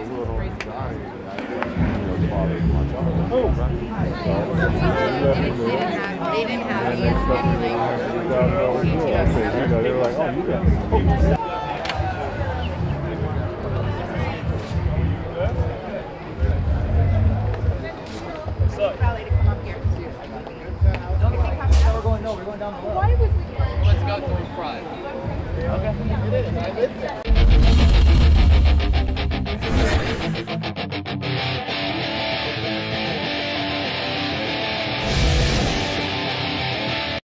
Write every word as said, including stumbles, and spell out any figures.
They didn't have Probably to come up here. We're going, no, we're going down the road. Why was we Let's go to Pride. Okay.